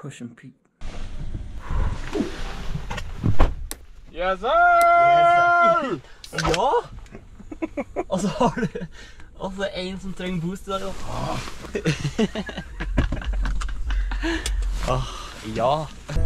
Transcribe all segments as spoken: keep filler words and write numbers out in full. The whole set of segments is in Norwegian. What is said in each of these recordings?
Push and Pete. Yes, sir! Yes, sir! Ja! Og så har du også en som trenger boost i dag da. Åh, ja!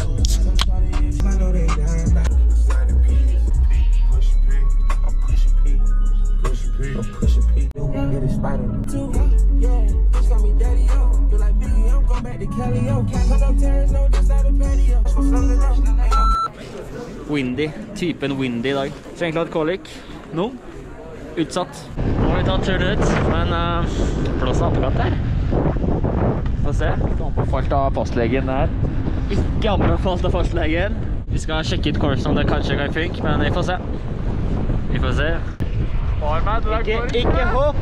Windy, typen windy i dag. Trenger klart kvalik nå. Utsatt. Nå har vi tatt turen ut, men uh, plass av apekatt der. Få se. Anbefalt av fastlegen der. Ikke anbefalt av fastlegen. Vi skal sjekke ut kursen om det kanskje kan funke, men vi får se. Vi får se. Ikke, ikke hopp!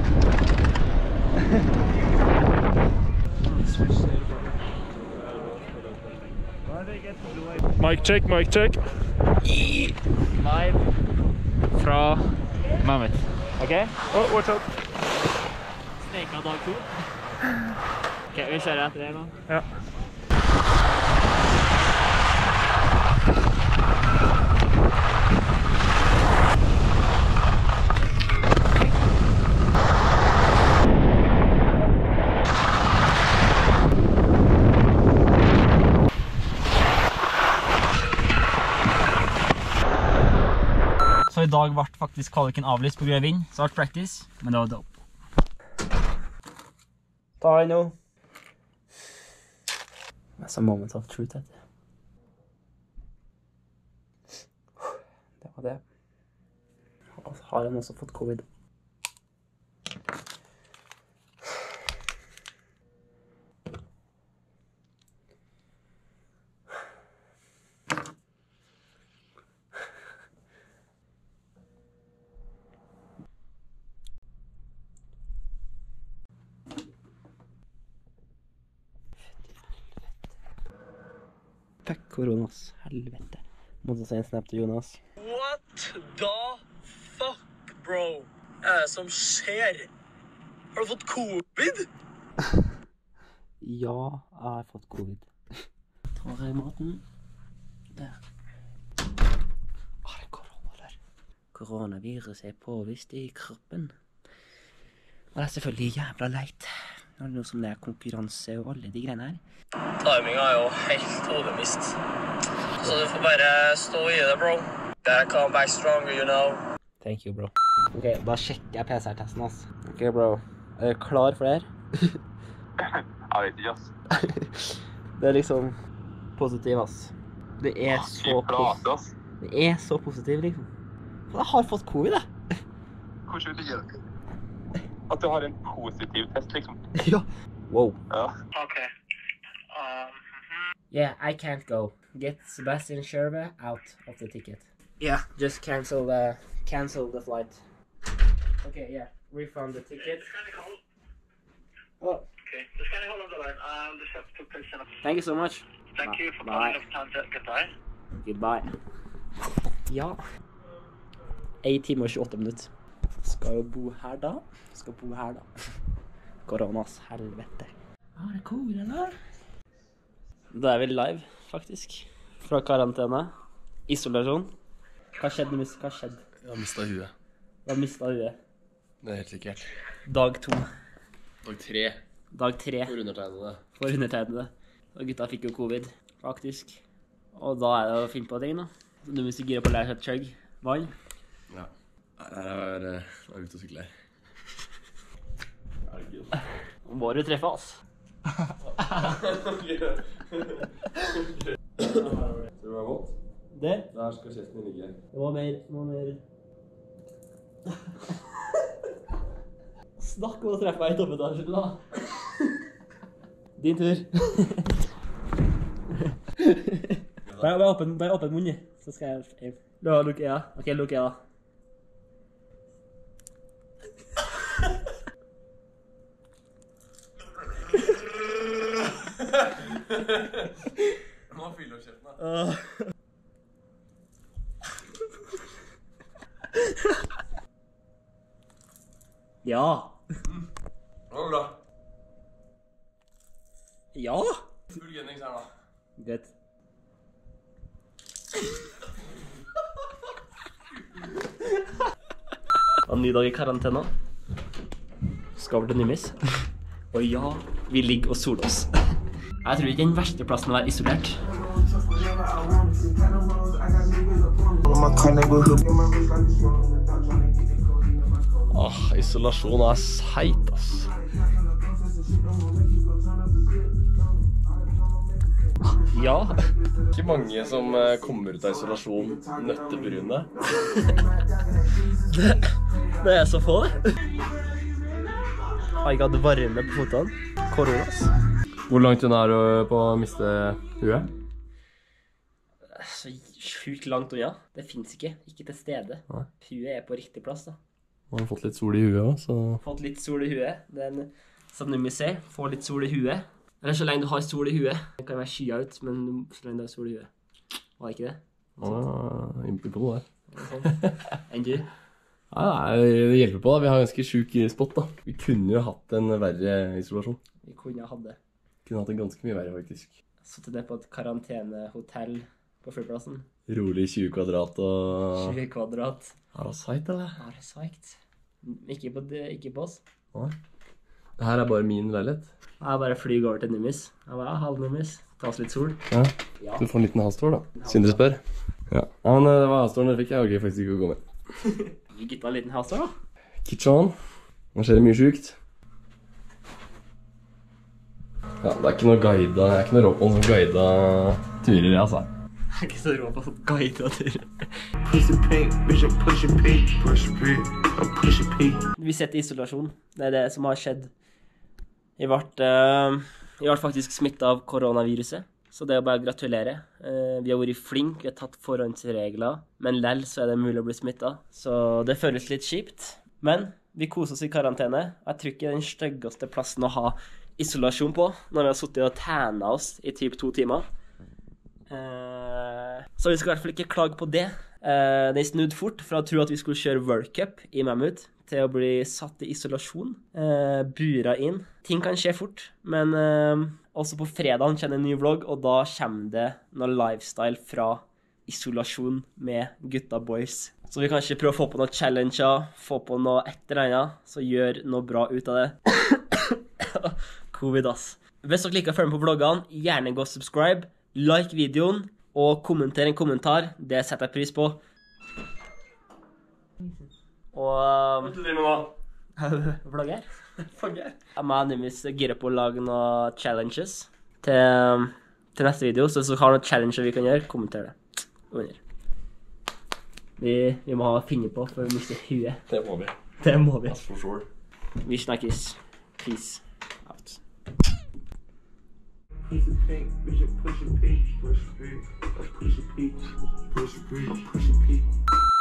Mic check, mic check. Live fra Mammoth. Ok? Oh, watch out. Sneka dag to. Ok, vi kjører etter det nå. Ja. Så i dag ble faktisk kvaliken avlyst på grunn av vind, så ble practice, men det var dope. Ta i nå. That's a moment of truth, vet du. Det var det. Og så har han også fått covid. Fuck koronas, helvete. Måtte si en snap til Jonas. What the fuck, bro? Hva er det som skjer? Har du fått covid? Ja, jeg har fått covid. Tar jeg maten. Der. Åh, det er korona der. Koronavirus er påvist i kroppen. Og det er selvfølgelig jævla leit. Når det er noe som det er konkurranse og alle de greiene her. Timingen er jo helt hodemist. Så du får bare stå i det, bro. Gotta come back stronger, you know. Thank you, bro. Ok, da sjekker jeg P C R-testen, ass. Ok, bro. Er du klar for det her? Jeg vet ikke, ass. Det er liksom positiv, ass. Det er så positiv. Det er så positiv, liksom. Jeg har fått covid, jeg. Hvordan vet du det? At du har en positiv test, liksom. Ja. Wow. Ja. Okay. Um, Yeah, I can't go. Get Sebastian Sherve out of the ticket. Yeah, just cancel the cancel the flight. Okay, yeah, refund the ticket. Oh. Okay, just kind of hold on the line. I'll just have to place an... Thank you so much. Thank you for Bye. calling Lufthansa. Goodbye. Goodbye. Ja. en time og tjueåtte minutter. Skal jo bo her da. Skal bo her da. Koronas helvete. Ja, det er cool, eller? Da er vi live, faktisk. Fra karantene. Isolasjon. Hva skjedde? Hva skjedde? Jeg har mistet huet. Du har mistet huet. Det er helt sikkert. Dag to. Dag tre. Dag tre. For undertegnede. For undertegnede. Og gutta fikk jo covid, faktisk. Og da er det å finne på ting, da. Så du må sikkert på å lære seg et chug. Vann. Ja. Nei, det er jeg var ute og sykle her. Herregud. Nå må du treffe, ass. Tror du det var godt? Det? Der skal kjesten min ligge. Det var mer, det var mer... Snakk om å treffe meg i toppetasjen, da. Din tur. Bare, bare åpen, bare åpen munnen, så skal jeg... Da lukker jeg. Ok, lukker jeg da. Nå fyller kjeften da. Ja. Det var bra. Ja. Full gennings her da. Greit. En ny dag i karantena. Skal over til Nimis. Og ja, vi ligger og soler oss. Jeg tror ikke den verste plassen å være isolert. Ah, isolasjon er seit, ass. Ja. Ikke mange som eh, kommer ut av isolasjon nøttebrune. Det, det er så få, det. Jeg hadde varme på fotene. Korona, ass. Hvor langt unna er du på å miste huet? Så sjukt langt unna. Det finnes ikke. Ikke til stede. Nei. Huet er på riktig plass, da. Man har fått litt sol i huet også, så... Fått litt sol i huet. Det er en, som du må se, få litt sol i huet. Eller så lenge du har sol i huet. Det kan være skya ut, men så lenge du har sol i huet. Var det ikke det? Ja, innpå på det der. Sånn. Enn du? Ja, det hjelper på da. Vi har ganske sjuk spot da. Vi kunne jo hatt en verre isolasjon. Vi kunne ha hatt det. Kunne hatt en ganske mye verre, faktisk. Satt det på et karantenehotell på flyplassen. Rolig tjue kvadrat og... tjue kvadrat. Er det sveit, eller? Ja, det er sveikt. Ikke på, ikke på oss. Nei. Det her er bare min leilighet. Jeg bare flyg over til Nimis. Jeg bare, halv Nimis. Ta oss litt sol. Ja, du får en liten halvstår da. Sindre spør. Ja, ja men det var halvståren jeg fikk. Jeg orker faktisk ikke å gå med. Vi gitt en liten halvstår da. Kitchen. Nå skjer det mye sjukt. Ja, det er ikke noe guida, jeg er ikke noe råd på noen guida turer, altså. Jeg er ikke så rå på å få guida turer. Vi sitter i isolasjon. Det er det som har skjedd. Jeg ble, uh, jeg ble faktisk smittet av koronaviruset, så det er bare å gratulere. Uh, vi har vært flinke, vi har tatt forhåndsregler, men lell så er det mulig å bli smittet. Så det føles litt kjipt. Men vi koser oss i karantene. Jeg tror ikke det er den styggeste plassen å ha isolasjon på, når vi har suttet og tænet oss i typ to timer. Uh, så vi skal i hvert fall ikke klage på det. Uh, det er snudd fort fra å tro at vi skulle kjøre World Cup i Mammut til å bli satt i isolasjon, uh, bura inn. Ting kan skje fort, men uh, også på fredagen kommer en ny vlogg, og da kommer det noe lifestyle fra isolasjon med gutta boys. Så vi kan ikke prøve å få på noe challenger, få på noe et eller annet, så gjør noe bra ut av det. Covid, ass. Hvis dere liker å følge med på vloggene, gjerne gå og subscribe, like videoen, og kommenter en kommentar. Det setter jeg pris på. Og... Hva er det nå? Vlogger? Vlogger? Jeg må Nimis gire på å lage noen challenges til, til neste video, så hvis dere har noen challenger vi kan gjøre, kommenter det. Under. Vi, vi må ha finne på for å miste huet. Det må vi. Det må vi. That's for sure. Vi snakkes. Peace out. Push a pink, push a push a pink, push a pink, push a pink, push a pink, push a pink.